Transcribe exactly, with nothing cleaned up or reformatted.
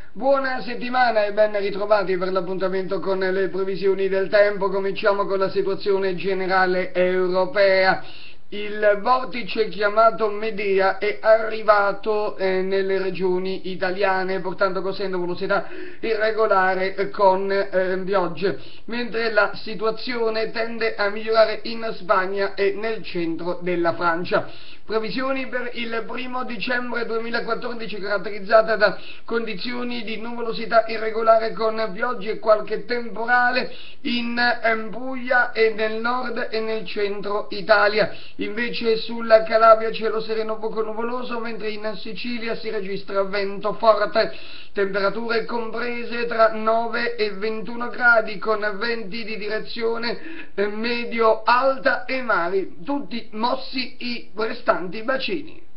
Buona settimana e ben ritrovati per l'appuntamento con le previsioni del tempo. Cominciamo con la situazione generale europea. Il vortice chiamato Medea è arrivato eh, nelle regioni italiane, portando con sé nuvolosità irregolare eh, con eh, piogge, mentre la situazione tende a migliorare in Spagna e nel centro della Francia. Previsioni per il primo dicembre duemilaquattordici caratterizzata da condizioni di nuvolosità irregolare con piogge e qualche temporale in Puglia e nel nord e nel centro Italia. Invece sulla Calabria cielo sereno poco nuvoloso, mentre in Sicilia si registra vento forte. Temperature comprese tra nove e ventuno gradi con venti di direzione medio-alta e mari, tutti mossi i restanti bacini.